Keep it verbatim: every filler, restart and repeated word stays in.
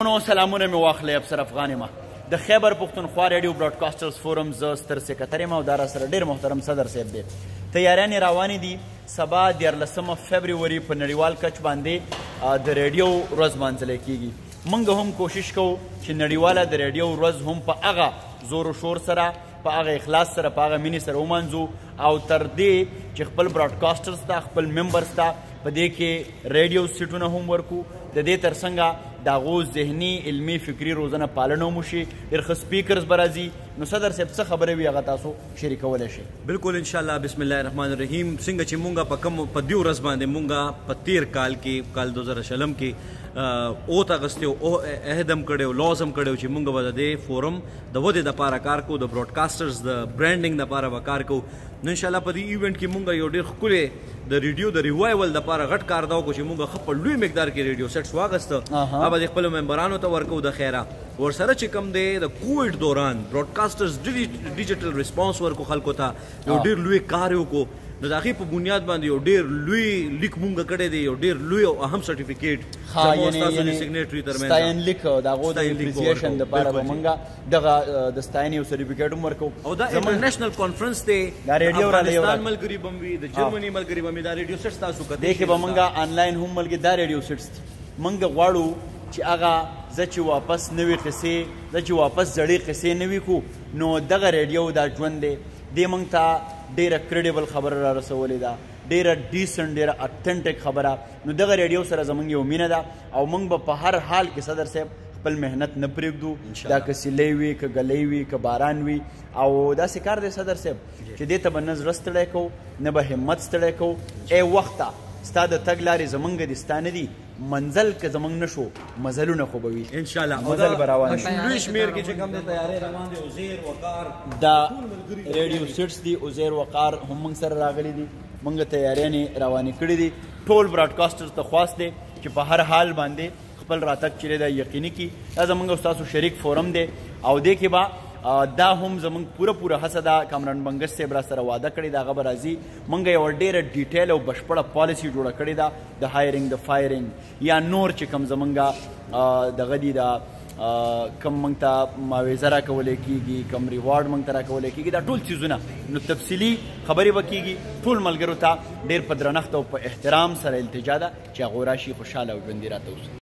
نو سلامونه مې واخلئ افسر افغان یم د خیبر پښتونخوا ریډیو براډکاسټرز فورم زه ستر سکرټر یم او دا راسره ډېر محترم صدر صاحب دی. تیاریانې روانې دي. سبا دیارلسمه فبروري په نړیوال کچ باندې د ریډیو ورځ لمانځلی کیږي. موږ هم کوشش کوو چې نړیواله د ریډیو ورځ هم په هغه زور و شور سره، په هغه اخلاص سره، په هغه مینې سره ومانځو او تر دې چې خپل براډکاسټرز ته، خپل ممبرز ته په دې کې ریډیو سیټونه هم ورکو. د دې تر څنګه د هغو ذهني علمي فکري روزنه پالنه هم وشي. ډېر ښه سپیکرز به راځي. نو صدر صاحب څه خبرې وي هغه تاسو شریکولی شئ. بالکل انشاءالله. بسم الله الرحمن الرحیم. څنګه چې مونږ په کم په دې ورځ باندې مونږ په تیر کال کې کال دو زره شلم کې اوت اغستی او عهد هم کړی او لاز هم کړی چې مونږ به د دې فورم د ودې دپاره کار کوو، د براډکاسټرز د برانډینګ دپاره به کار کوو. نو انشاءالله په دې ایونټ کې مونږ یو ډېر ښکلی د ریډیو د ریوایول دپاره غټ کار دا وکړو چې مونږ ښه په لوی مقدار کې ریډیو سیټس واخیسته. هغه به د خپلو ممبرانو ته ورکوو. د خیره ورسره چې کوم دی د کووډ دوران براډکاسټرز ډیجیټل ریسپانس ورکو خلکو ته، یو ډېر لوی کار یې وکړو. نو د هغې په بنیاد باندې یو ډېر لوی لیک مونږ کړی دی، یو ډېر لوی او اهم سرټیفیکیټ زموږ ستاسو د سګنیټري ترمنځ ستاینلیک د هغو د اپریسیشن دپاره به مونږ دغه د ستاینې یو سرټیفیکیټ هم ورکوو. او دا انټرنیشنل کانفرنس دی. دا ریډیو را دی افغانستان ملګري به هم وي، د جرمني ملګري به هم وي. دا ریډیو سیټس تاسو کتلی دې کې به مونږ آنلاین هم ملګري دا ریډیو سیټس دي. مونږ غواړو چې هغه زه چې واپس نوې قصې، زه چې واپس زړې قصې نوي کړو، نو دغه ریډیو دا ژوند دی. دې مونږ ته ډېره کریډیبل خبره را رسولې ده، ډېره ډیسنټ، ډېره اتنټک خبره. نو دغه ریډیو سره زموږ یو مینه ده او موږ به په هر حال کې صدر صاحب خپل محنت نه پرېږدو. دا که سیلی وي، که ګلی وي، که باران وي. او داسې کار دی صدر صاحب چې دې ته به نه زړه ستړی کوو، نه به همت ستړی کوو. ای وخته ستا د تګ لارې زموږ دي، ستا نه دي. منزل که زموږ نه شو، مزلونه خو به وي انشاءالله. مزل به روان شي. لوی شمېر کې چې کوم دی تیارې روان دی. عزیر وقار دا ریډیو سیټس دي. عزیر وقار هم موږ سره راغلي دي. موږ تیاریانې روانې کړي دي. ټول براډکاسټرز ته خواست دی چې په هر حال باندې خپل راتګ چې دی دا یقیني کړي. دا زموږ او ستاسو شریک فورم دی او دې کې به دا هم زموږ پوره پوره هڅه ده. کامران بنګس صاحب را سره واده کړی ده، هغه به راځي. موږ یوه ډېره ډیټیل او بشپړه پالیسي جوړه کړې ده د هایرینګ، د فایرینګ یا نور چې کوم زموږ دغه دي، دا کم موږ ته معاوضه راکولی کېږي، کم ریوارډ موږ ته راکولی کېږي، دا ټول څیزونه. نو تفصیلي خبرې به کېږي. ټول ملګرو ته ډېر په درنښت او په احترام سره التجا ده چې هغوی راشي، خوشحاله او ژوندي راته اوسي.